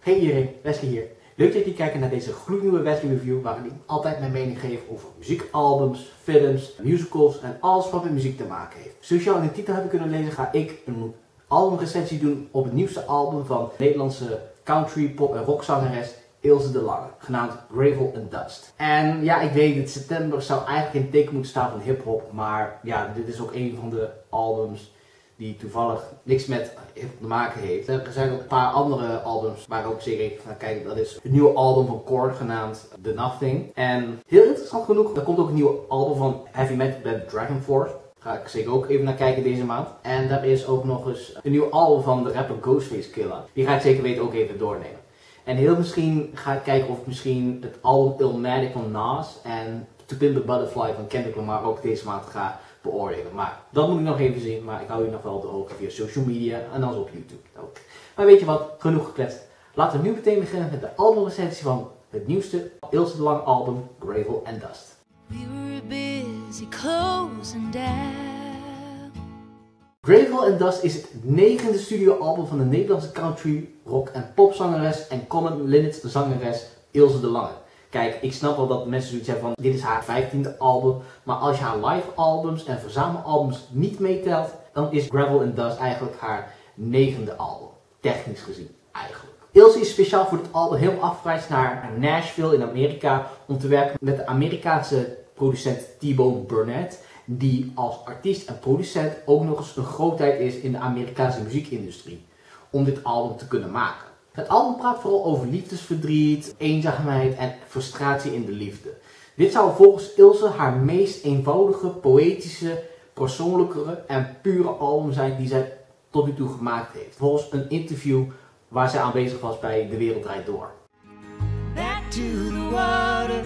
Hey iedereen, Wesley hier. Leuk dat jullie kijken naar deze gloednieuwe Wesley Review waarin ik altijd mijn mening geef over muziekalbums, films, musicals en alles wat met muziek te maken heeft. Zoals je al in de titel hebt kunnen lezen ga ik een albumrecensie doen op het nieuwste album van de Nederlandse country, pop en rockzangeres Ilse de Lange, genaamd Gravel and Dust. En ja, ik weet, het september zou eigenlijk in het teken moeten staan van hip-hop, maar ja, dit is ook een van de albums die toevallig niks met hip-hop te maken heeft. Er zijn ook een paar andere albums waar ik ook zeker even naar kijk. Dat is het nieuwe album van Korn genaamd The Nothing. En heel interessant genoeg, er komt ook een nieuw album van heavy metal band Dragon Force. Daar ga ik zeker ook even naar kijken deze maand. En daar is ook nog eens een nieuw album van de rapper Ghostface Killah. Die ga ik zeker weten ook even doornemen. En heel misschien ga ik kijken of ik misschien het album Illmatic van Nas en To Pimp a Butterfly van Kendrick Lamar ook deze maand ga beoordelen. Maar dat moet ik nog even zien, maar ik hou je nog wel op de hoogte via social media en dan op YouTube ook. Maar weet je wat, genoeg gekletst. Laten we nu meteen beginnen met de albumrecensie van het nieuwste Ilse de Lange album Gravel and Dust. We were busy closing down. Gravel and Dust is het 9e studioalbum van de Nederlandse country, rock en popzangeres en Common Linnets zangeres Ilse de Lange. Kijk, ik snap wel dat mensen zoiets hebben van dit is haar 15e album, maar als je haar live albums en verzamelalbums niet meetelt, dan is Gravel and Dust eigenlijk haar 9e album. Technisch gezien, eigenlijk. Ilse is speciaal voor dit album helemaal afgereisd naar Nashville in Amerika om te werken met de Amerikaanse producent T-Bone Burnett, die als artiest en producent ook nog eens een grootheid is in de Amerikaanse muziekindustrie, om dit album te kunnen maken. Het album praat vooral over liefdesverdriet, eenzaamheid en frustratie in de liefde. Dit zou volgens Ilse haar meest eenvoudige, poëtische, persoonlijkere en pure album zijn die zij tot nu toe gemaakt heeft. Volgens een interview waar zij aanwezig was bij De Wereld Draait Door. Back to the water.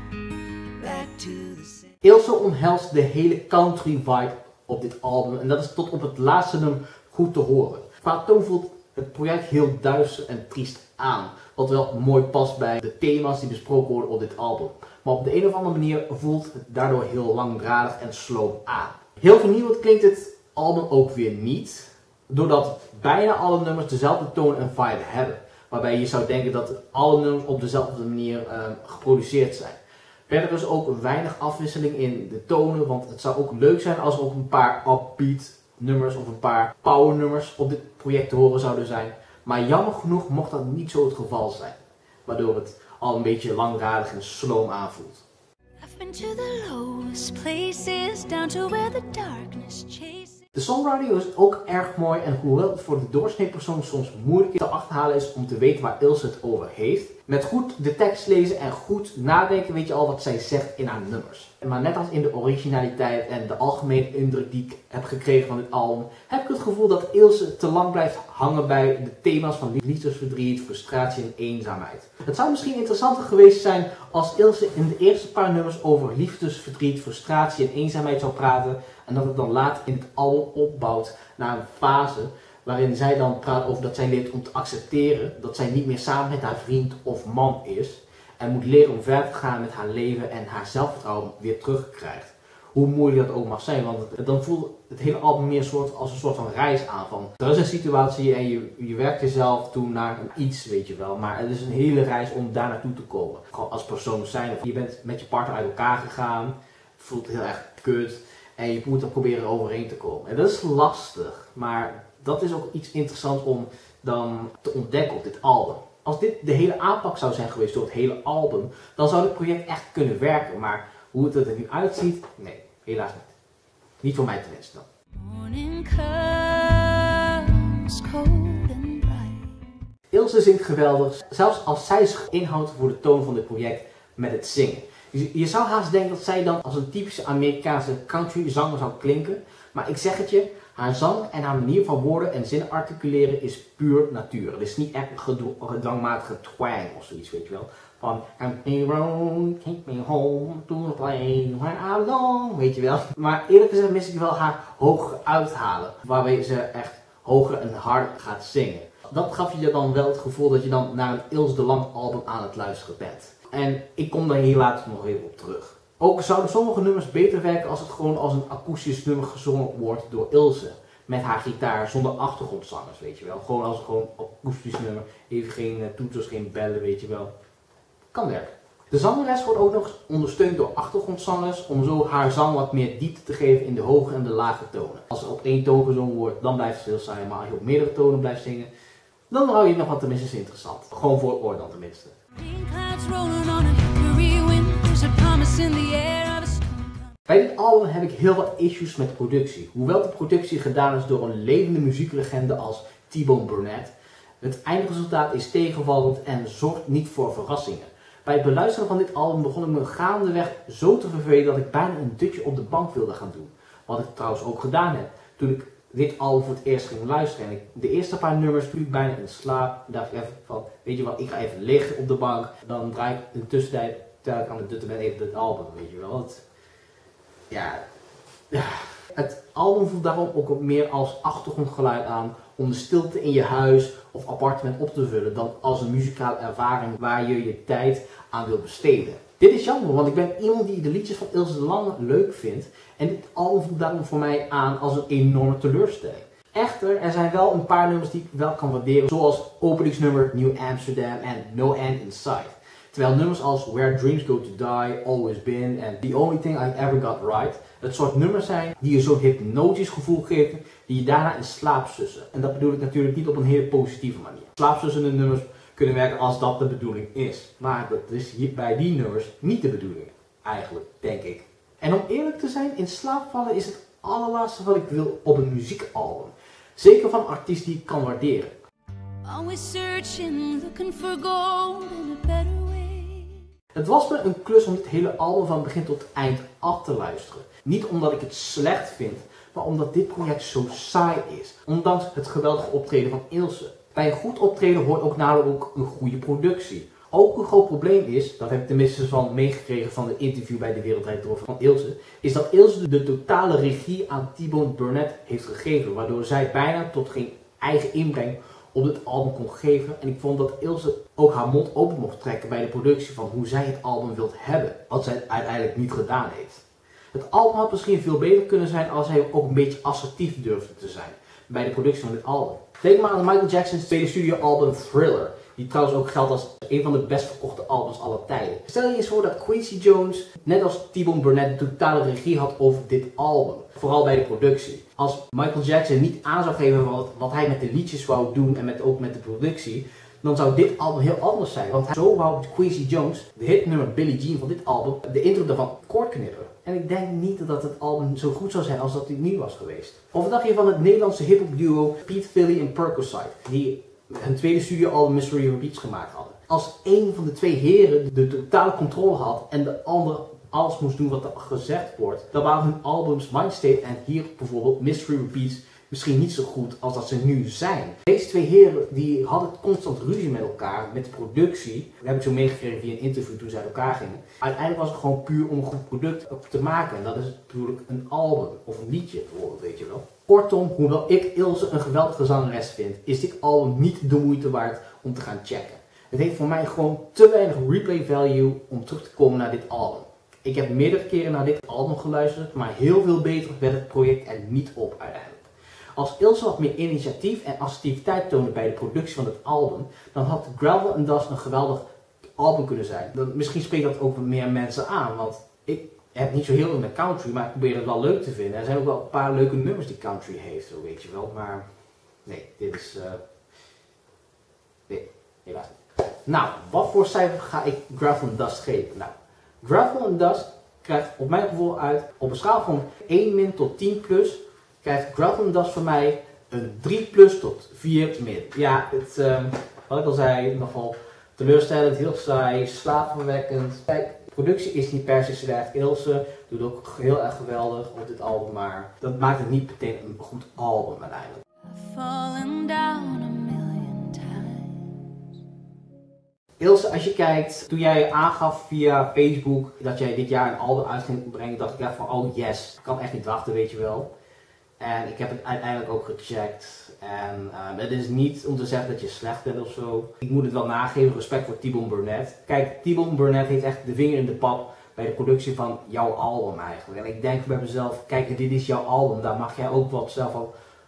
Back to the sea. Ilse omhelst de hele country vibe op dit album en dat is tot op het laatste nummer goed te horen. Qua toon voelt het project heel duister en triest aan, wat wel mooi past bij de thema's die besproken worden op dit album. Maar op de een of andere manier voelt het daardoor heel langdradig en sloom aan. Heel vernieuwend klinkt het album ook weer niet, doordat bijna alle nummers dezelfde toon en vibe hebben. Waarbij je zou denken dat alle nummers op dezelfde manier geproduceerd zijn. Verder is ook weinig afwisseling in de tonen, want het zou ook leuk zijn als er ook een paar upbeat nummers of een paar power nummers op dit project te horen zouden zijn. Maar jammer genoeg mocht dat niet zo het geval zijn. Waardoor het al een beetje langdradig en sloom aanvoelt. I've been to the lowest places, down to where the darkness chases. De songwriting is ook erg mooi en hoewel het voor de doorsnee persoon soms moeilijk te achterhalen is om te weten waar Ilse het over heeft. Met goed de tekst lezen en goed nadenken weet je al wat zij zegt in haar nummers. Maar net als in de originaliteit en de algemene indruk die ik heb gekregen van dit album, heb ik het gevoel dat Ilse te lang blijft hangen bij de thema's van liefdesverdriet, frustratie en eenzaamheid. Het zou misschien interessanter geweest zijn als Ilse in de eerste paar nummers over liefdesverdriet, frustratie en eenzaamheid zou praten en dat het dan later in het album opbouwt naar een fase waarin zij dan praat over dat zij leert om te accepteren dat zij niet meer samen met haar vriend of man is en moet leren om verder te gaan met haar leven en haar zelfvertrouwen weer terugkrijgt. Hoe moeilijk dat ook mag zijn, want dan voelt het hele album meer als een soort van reis aan. Van, er is een situatie en je werkt jezelf toe naar een iets, weet je wel. Maar het is een hele reis om daar naartoe te komen. Gewoon als persoon zijn. Of je bent met je partner uit elkaar gegaan. Het voelt heel erg kut. En je moet er proberen overheen te komen. En dat is lastig. Maar dat is ook iets interessants om dan te ontdekken op dit album. Als dit de hele aanpak zou zijn geweest door het hele album, dan zou dit project echt kunnen werken. Maar hoe het er nu uitziet, nee, helaas niet. Niet voor mij tenminste dan. Morning comes cold and bright. Ilse zingt geweldig, zelfs als zij zich inhoudt voor de toon van dit project met het zingen. Je zou haast denken dat zij dan als een typische Amerikaanse country zanger zou klinken. Maar ik zeg het je, haar zang en haar manier van woorden en zinnen articuleren is puur natuur. Het is niet echt een gedwangmatige twang of zoiets, weet je wel. Van take me home to the place where I belong, weet je wel. Maar eerlijk gezegd mis ik wel haar hoger uithalen, waarbij ze echt hoger en harder gaat zingen. Dat gaf je dan wel het gevoel dat je dan naar een Ilse de Lange album aan het luisteren bent. En ik kom daar hier later nog even op terug. Ook zouden sommige nummers beter werken als het gewoon als een akoestisch nummer gezongen wordt door Ilse. met haar gitaar zonder achtergrondzangers, weet je wel. Gewoon als gewoon akoestisch nummer, even geen toeters, geen bellen, weet je wel. Kan werken. De zangeres wordt ook nog ondersteund door achtergrondzangers om zo haar zang wat meer diepte te geven in de hoge en de lage tonen. Als er op één toon gezongen wordt, dan blijft het heel saai, maar als je op meerdere tonen blijft zingen, dan hou je nog wat tenminste interessant. Gewoon voor het oor dan tenminste. Bij dit album heb ik heel wat issues met de productie. Hoewel de productie gedaan is door een levende muzieklegende als T-Bone Burnett, het eindresultaat is tegenvallend en zorgt niet voor verrassingen. Bij het beluisteren van dit album begon ik me gaandeweg zo te vervelen dat ik bijna een dutje op de bank wilde gaan doen. Wat ik trouwens ook gedaan heb toen ik dit album voor het eerst ging luisteren. En de eerste paar nummers viel ik bijna in slaap. Dan dacht ik even van, weet je wat, ik ga even liggen op de bank. Dan draai ik in de tussentijd, terwijl ik aan het dutten ben, even dit album, weet je wel. Het album voelt daarom ook meer als achtergrondgeluid aan om de stilte in je huis of appartement op te vullen dan als een muzikale ervaring waar je je tijd aan wil besteden. Dit is jammer, want ik ben iemand die de liedjes van Ilse de Lange leuk vindt en dit album voelt daarom voor mij aan als een enorme teleurstelling. Echter, er zijn wel een paar nummers die ik wel kan waarderen, zoals openingsnummer New Amsterdam en No End in Sight. Terwijl nummers als Where Dreams Go To Die, Always Been en The Only Thing I Ever Got Right het soort nummers zijn die je zo'n hypnotisch gevoel geven die je daarna in slaap sussen. En dat bedoel ik natuurlijk niet op een hele positieve manier. Slaapsussende nummers kunnen werken als dat de bedoeling is. Maar dat is hier bij die nummers niet de bedoeling. Eigenlijk, denk ik. En om eerlijk te zijn, in slaap vallen is het allerlaatste wat ik wil op een muziekalbum. Zeker van een artiest die ik kan waarderen. Always searching, looking for gold in a better way. Het was me een klus om dit hele album van begin tot eind af te luisteren. Niet omdat ik het slecht vind, maar omdat dit project zo saai is. Ondanks het geweldige optreden van Ilse. Bij een goed optreden hoort ook namelijk ook een goede productie. Ook een groot probleem is, dat heb ik tenminste van meegekregen van het interview bij De Wereld Draait Door van Ilse, is dat Ilse de totale regie aan T-Bone Burnett heeft gegeven, waardoor zij bijna tot geen eigen inbreng op het album kon geven. En ik vond dat Ilse ook haar mond open mocht trekken bij de productie van hoe zij het album wilt hebben, wat zij uiteindelijk niet gedaan heeft. Het album had misschien veel beter kunnen zijn als hij ook een beetje assertief durfde te zijn bij de productie van dit album. Denk maar aan Michael Jackson's tweede studioalbum Thriller, die trouwens ook geldt als een van de best verkochte albums aller tijden. Stel je eens voor dat Quincy Jones, net als T-Bone Burnett, de totale regie had over dit album. Vooral bij de productie. Als Michael Jackson niet aan zou geven wat hij met de liedjes wou doen en ook met de productie, dan zou dit album heel anders zijn. Want zo wou Quincy Jones, de hitnummer Billie Jean van dit album, de intro daarvan kort knippen. En ik denk niet dat het album zo goed zou zijn als dat het niet was geweest. Of wat dacht je van het Nederlandse hip-hop duo Pete Philly en Percocide, die hun tweede studioalbum Mystery Repeats gemaakt hadden. Als één van de twee heren de totale controle had en de ander alles moest doen wat er gezegd wordt, dan waren hun albums Mindstate en hier bijvoorbeeld Mystery Repeats misschien niet zo goed als dat ze nu zijn. Deze twee heren die hadden constant ruzie met elkaar, met de productie. Dat heb ik zo meegekregen via een interview toen ze uit elkaar gingen. Uiteindelijk was het gewoon puur om een goed product te maken. En dat is natuurlijk een album of een liedje bijvoorbeeld, weet je wel. Kortom, hoewel ik Ilse een geweldige zangeres vind, is dit album niet de moeite waard om te gaan checken. Het heeft voor mij gewoon te weinig replay value om terug te komen naar dit album. Ik heb meerdere keren naar dit album geluisterd, maar heel veel beter werd het project er niet op uiteindelijk. Als Ilse wat meer initiatief en assertiviteit toonde bij de productie van het album, dan had Gravel and Dust een geweldig album kunnen zijn. Misschien spreekt dat ook meer mensen aan, want ik heb niet zo heel veel met country, maar ik probeer het wel leuk te vinden. Er zijn ook wel een paar leuke nummers die country heeft, zo weet je wel, maar nee, dit is... nee, helaas niet. Nou, wat voor cijfer ga ik Gravel and Dust geven? Nou, Gravel and Dust krijgt op mijn gevoel uit, op een schaal van 1 min tot 10 plus, krijgt Gravel and Dust van mij een 3 plus tot 4 min. Ja, wat ik al zei, nogal teleurstellend, heel saai, slaapverwekkend. Kijk, de productie is niet per se slecht. Ilse doet ook heel erg geweldig op dit album, maar dat maakt het niet meteen een goed album uiteindelijk. Ilse, als je kijkt, toen jij aangaf via Facebook dat jij dit jaar een album uit ging brengen, dacht ik echt van, oh yes, ik kan echt niet wachten, weet je wel. En ik heb het uiteindelijk ook gecheckt. En het is niet om te zeggen dat je slecht bent of zo. Ik moet het wel nageven, respect voor T-Bone Burnett. Kijk, T-Bone Burnett heeft echt de vinger in de pap bij de productie van jouw album eigenlijk. En ik denk bij mezelf, kijk, dit is jouw album, daar mag jij ook wat zelf al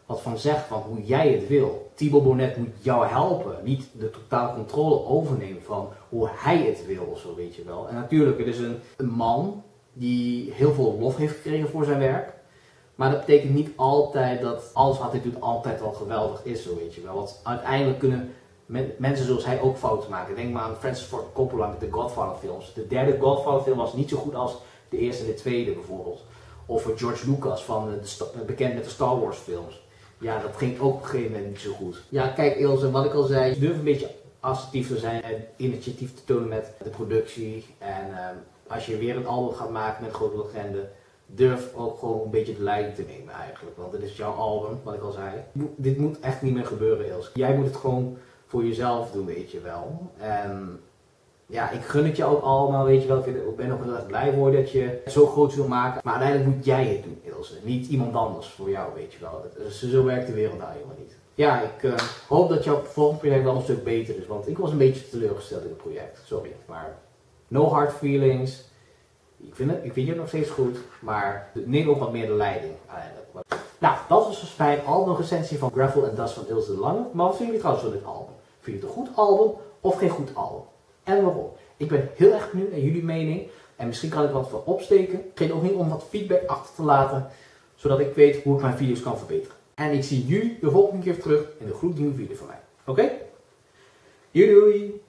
wat van zegt van hoe jij het wil. Thibaut Bonnet moet jou helpen, niet de totale controle overnemen van hoe hij het wil of zo, weet je wel. En natuurlijk, het is een man die heel veel lof heeft gekregen voor zijn werk. Maar dat betekent niet altijd dat alles wat hij doet altijd wel geweldig is, zo, weet je wel. Want uiteindelijk kunnen mensen zoals hij ook fouten maken. Denk maar aan Francis Ford Coppola met de Godfather films. De derde Godfather film was niet zo goed als de eerste en de tweede bijvoorbeeld. Of George Lucas, bekend met de Star Wars films. Ja, dat ging ook op een gegeven moment niet zo goed. Ja, kijk Ilse, wat ik al zei, durf een beetje assertief te zijn en initiatief te tonen met de productie. En als je weer een album gaat maken met grote legende, durf ook gewoon een beetje de leiding te nemen eigenlijk. Want het is jouw album, wat ik al zei. Dit moet echt niet meer gebeuren, Ilse. Jij moet het gewoon voor jezelf doen, weet je wel. En ja, ik gun het je ook allemaal, weet je wel. Ik ben ook heel erg blij voor dat je het zo groot wil maken. Maar uiteindelijk moet jij het doen, Ilse. Niet iemand anders voor jou, weet je wel. Zo werkt de wereld nou helemaal niet. Ja, ik hoop dat jouw volgende project wel een stuk beter is. Want ik was een beetje teleurgesteld in het project. Sorry. Maar no hard feelings. Ik vind je nog steeds goed. Maar neem ook wat meer de leiding eigenlijk. Nou, dat was dus bij een albumrecensie van Gravel and Dust van Ilse de Lange. Maar wat vind je trouwens van dit album? Vind je het een goed album of geen goed album? En waarom? Ik ben heel erg benieuwd naar jullie mening. En misschien kan ik wat voor opsteken. Vergeet ook niet om wat feedback achter te laten. Zodat ik weet hoe ik mijn video's kan verbeteren. En ik zie jullie de volgende keer terug in de gloednieuwe video van mij. Oké? Doei doei!